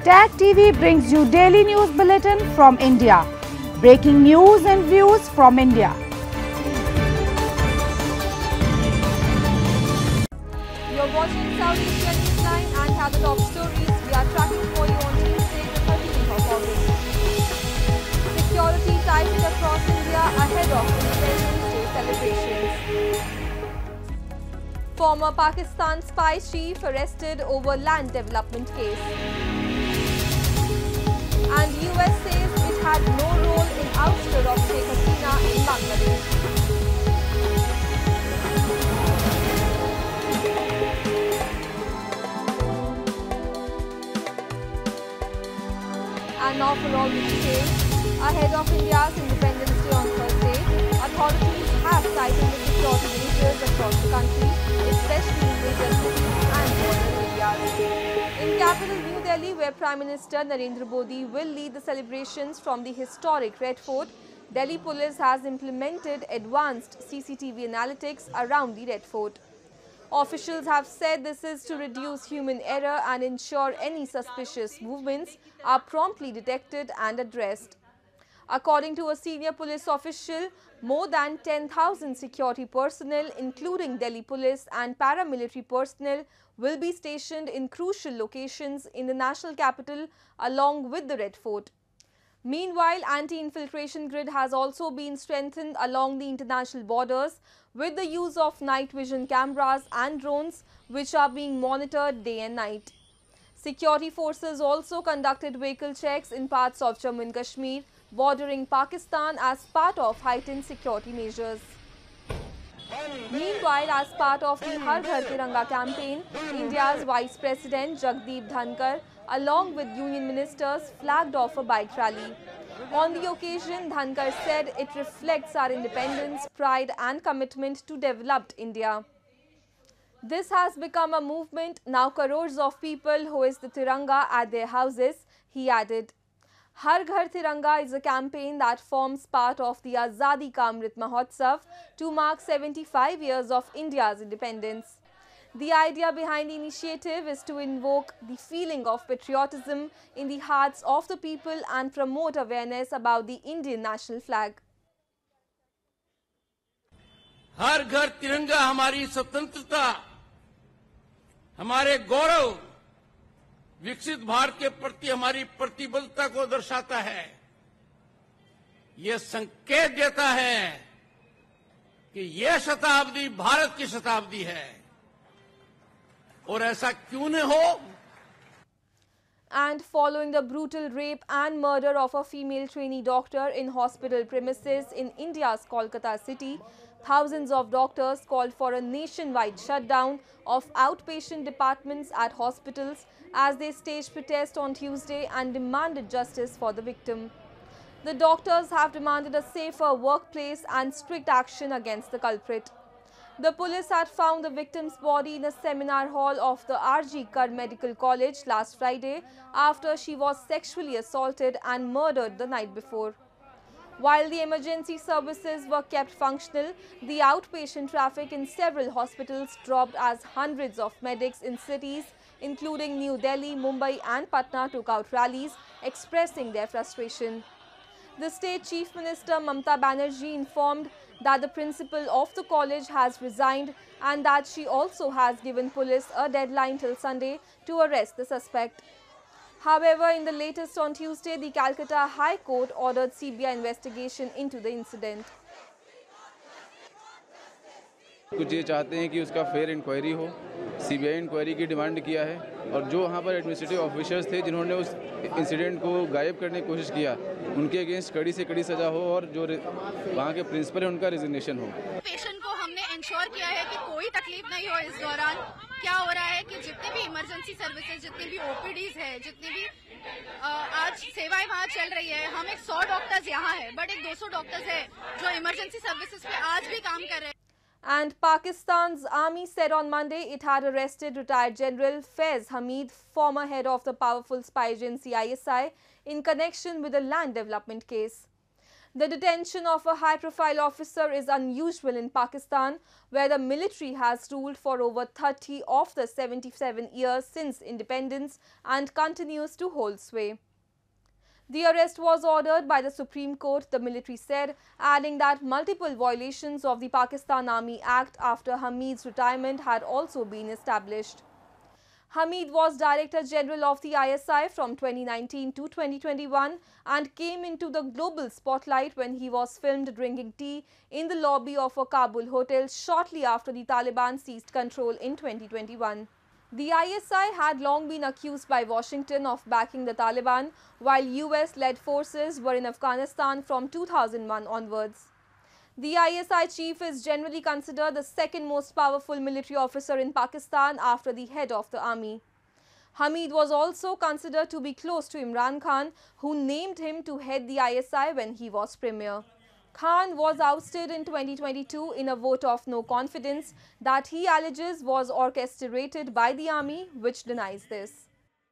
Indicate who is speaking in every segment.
Speaker 1: Tag TV brings you daily news bulletin from India. Breaking news and views from India.
Speaker 2: You're watching South Asia Newsline and have the top stories we are tracking for you on Tuesday, the 13th of August. Security tightened across India ahead of Independence Day celebrations. Former Pakistan spy chief arrested over land development case. And US says it had no role in ouster of Sheikh Hasina in Bangladesh. And now for all the details. Ahead of India's Independence Day on Thursday, authorities have tightened the security measures across the country, especially in major cities and border areas. In capital New Delhi, where Prime Minister Narendra Modi will lead the celebrations from the historic Red Fort, Delhi police has implemented advanced CCTV analytics around the Red Fort. Officials have said this is to reduce human error and ensure any suspicious movements are promptly detected and addressed. According to a senior police official, more than 10,000 security personnel, including Delhi police and paramilitary personnel, will be stationed in crucial locations in the national capital along with the Red Fort. Meanwhile, anti-infiltration grid has also been strengthened along the international borders with the use of night vision cameras and drones, which are being monitored day and night. Security forces also conducted vehicle checks in parts of Jammu and Kashmir bordering Pakistan as part of heightened security measures. Meanwhile, as part of the Har Ghar Tiranga campaign, India's Vice President Jagdeep Dhankar, along with union ministers, flagged off a bike rally. On the occasion, Dhankar said it reflects our independence, pride and commitment to developed India. This has become a movement, now crores of people hoist the Tiranga at their houses, he added. Har Ghar Tiranga is a campaign that forms part of the Azadi Ka Amrit Mahotsav to mark 75 years of India's independence. The idea behind the initiative is to invoke the feeling of patriotism in the hearts of the people and promote awareness about the Indian national flag.
Speaker 3: हर घर तिरंगा हमारी स्वतंत्रता, हमारे गौरव, विकसित भारत के प्रति हमारी प्रतिबद्धता को दर्शाता है। ये संकेत देता है कि यह शताब्दी भारत की शताब्दी है और ऐसा क्यों न हो।
Speaker 2: And following the brutal rape and murder of a female trainee doctor in hospital premises in India's Kolkata city, thousands of doctors called for a nationwide shutdown of outpatient departments at hospitals as they staged protest on Tuesday and demanded justice for the victim. The doctors have demanded a safer workplace and strict action against the culprit. The police had found the victim's body in a seminar hall of the R.G. Kar Medical College last Friday after she was sexually assaulted and murdered the night before. While the emergency services were kept functional, the outpatient traffic in several hospitals dropped as hundreds of medics in cities including New Delhi, Mumbai and Patna took out rallies expressing their frustration. The state chief minister Mamata Banerjee informed that the principal of the college has resigned and that she also has given police a deadline till Sunday to arrest the suspect. However, in the latest on Tuesday, the Calcutta High Court ordered CBI investigation into the incident.
Speaker 4: कुछ ये चाहते हैं कि उसका fair inquiry हो, CBI inquiry की demand किया है और जो वहाँ पर एडमिनिस्ट्रेटिव ऑफिसर्स थे जिन्होंने उस इंसिडेंट को गायब करने की कोशिश किया, उनके अगेंस्ट कड़ी से कड़ी सज़ा हो और जो वहाँ के प्रिंसिपल है उनका रिजिग्नेशन हो।
Speaker 5: पेशेंट को हमने इंश्योर किया है कि कोई तकलीफ नहीं हो इस दौरान। क्या हो रहा है कि जितने भी इमरजेंसी सर्विसेज, जितने भी ओपीडीज है, जितने भी आज सेवाएं वहाँ चल रही है, हम एक 100 डॉक्टर्स यहाँ है बट एक 200 डॉक्टर्स है जो इमरजेंसी सर्विसेज पे आज भी काम कर रहे हैं।
Speaker 2: And Pakistan's army said on Monday it had arrested retired General Faiz Hamid, former head of the powerful spy agency ISI, in connection with a land development case. The detention of a high-profile officer is unusual in Pakistan, where the military has ruled for over 30 of the 77 years since independence and continues to hold sway. The arrest was ordered by the Supreme Court, the military said, adding that multiple violations of the Pakistan Army Act after Hamid's retirement had also been established. Hamid was Director General of the ISI from 2019 to 2021 and came into the global spotlight when he was filmed drinking tea in the lobby of a Kabul hotel shortly after the Taliban seized control in 2021. The ISI had long been accused by Washington of backing the Taliban, while US-led forces were in Afghanistan from 2001 onwards. The ISI chief is generally considered the second most powerful military officer in Pakistan after the head of the army. Hamid was also considered to be close to Imran Khan, who named him to head the ISI when he was premier. Khan was ousted in 2022 in a vote of no confidence that he alleges was orchestrated by the army, which denies this.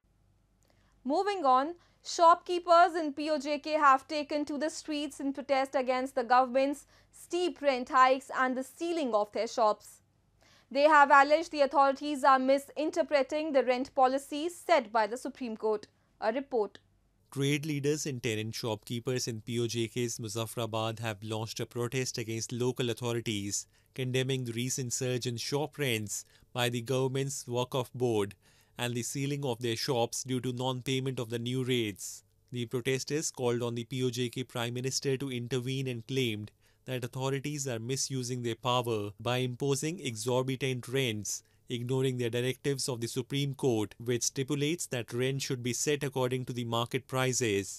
Speaker 2: Moving on, shopkeepers in POJK have taken to the streets in protest against the government's steep rent hikes and the sealing of their shops. They have alleged the authorities are misinterpreting the rent policies set by the Supreme Court. A report.
Speaker 6: Trade leaders and tenant shopkeepers in POJK's Muzaffarabad have launched a protest against local authorities, condemning the recent surge in shop rents by the government's Waqf board and the sealing of their shops due to non-payment of the new rates. The protesters called on the POJK Prime Minister to intervene and claimed that authorities are misusing their power by imposing exorbitant rents, ignoring the directives of the Supreme Court, which stipulates that rent should be set according to the market prices.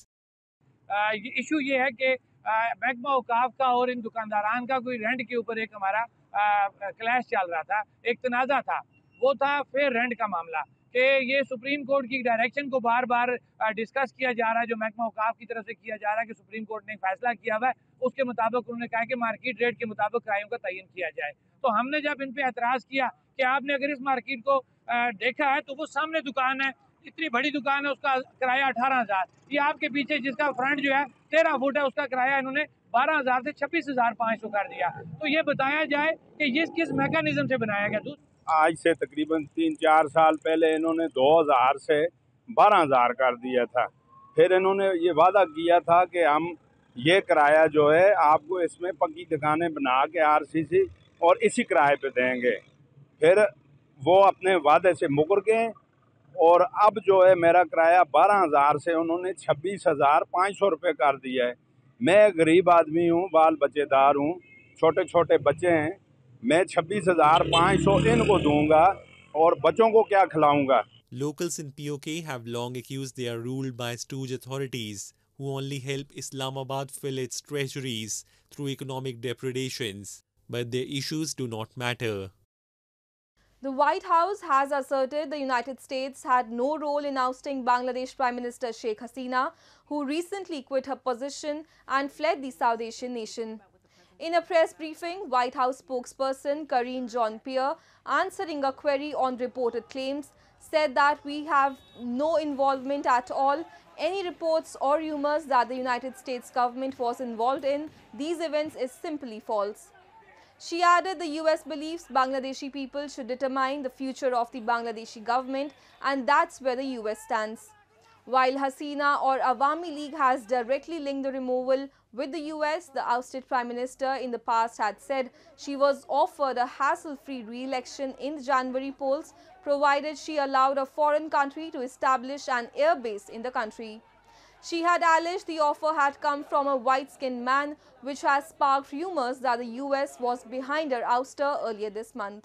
Speaker 7: Issue ये है कि महकमा औकाफ का और इन दुकानदारान का कोई rent के ऊपर एक हमारा क्लैश चल रहा था, एक तनाज़ा था। वो था फेयर रेंट का मामला कि ये सुप्रीम कोर्ट की डायरेक्शन को बार बार डिस्कस किया जा रहा है, जो महकमा औकाफ की तरफ से किया जा रहा है कि सुप्रीम कोर्ट ने फैसला किया हुआ है, उसके मुताबिक उन्होंने कहा कि मार्केट रेट के मुताबिक किरायों का तयन किया जाए। तो हमने जब इन पे एतराज़ किया कि आपने अगर इस मार्केट को देखा है तो वो सामने दुकान है, इतनी बड़ी दुकान है, उसका किराया 18,000। ये आपके पीछे जिसका फ्रंट जो है 13 फुट है, उसका किराया इन्होंने 12,000 से 26,500 कर दिया। तो ये बताया जाए कि ये किस मैकेनिज्म से बनाया गया।
Speaker 8: आज से तकरीबन 3-4 साल पहले इन्होंने 2,000 से 12,000 कर दिया था। फिर इन्होंने ये वादा किया था कि हम ये किराया जो है आपको इसमें पक्की दुकानें बना के RCC और इसी किराए पे देंगे। फिर वो अपने वादे से मुकर गए और अब जो है मेरा किराया 12,000 से उन्होंने 26,500 रुपये कर दिया है। मैं गरीब आदमी हूँ, बाल बच्चेदार हूँ, छोटे छोटे बच्चे हैं, मैं 26,500 इनको दूंगा और बच्चों को क्या खिलाऊंगा।
Speaker 6: Locals in POK have long accused they are ruled by stooge authorities who only help Islamabad fill its treasuries through economic depredations, but their issues do not matter.
Speaker 2: The White House has asserted the United States had no role in ousting Bangladesh Prime Minister Sheikh Hasina, who recently quit her position and fled the South Asian nation. In a press briefing, White House spokesperson Karine Jean-Pierre, answering a query on reported claims, said that we have no involvement at all. Any reports or rumors that the United States government was involved in these events is simply false. She added the US believes Bangladeshi people should determine the future of the Bangladeshi government, and that's where the US stands. While Hasina or Awami League has directly linked the removal with the US, the ousted Prime Minister in the past had said she was offered a hassle-free re-election in the January polls, provided she allowed a foreign country to establish an air base in the country. She had alleged the offer had come from a white-skinned man, which has sparked rumors that the US was behind her ouster earlier this month.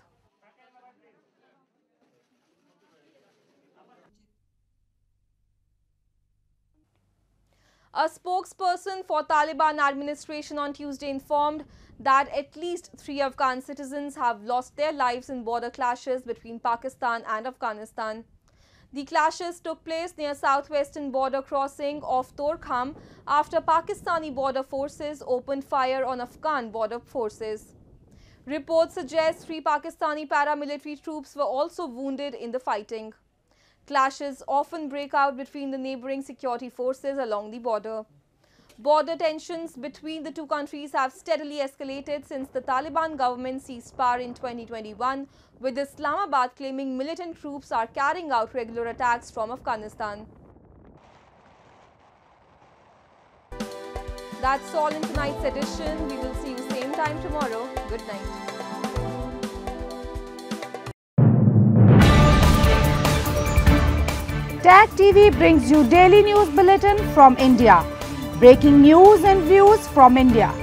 Speaker 2: A spokesperson for Taliban administration on Tuesday informed that at least 3 Afghan citizens have lost their lives in border clashes between Pakistan and Afghanistan. The clashes took place near southwestern border crossing of Torkham after Pakistani border forces opened fire on Afghan border forces. Reports suggest 3 Pakistani paramilitary troops were also wounded in the fighting. Clashes often break out between the neighboring security forces along the border. Border tensions between the two countries have steadily escalated since the Taliban government ceased power in 2021, with Islamabad claiming militant troops are carrying out regular attacks from Afghanistan. That's all in tonight's edition. We will see you same time tomorrow. Good night.
Speaker 1: TAG TV brings you daily news bulletin from India. Breaking news and views from India.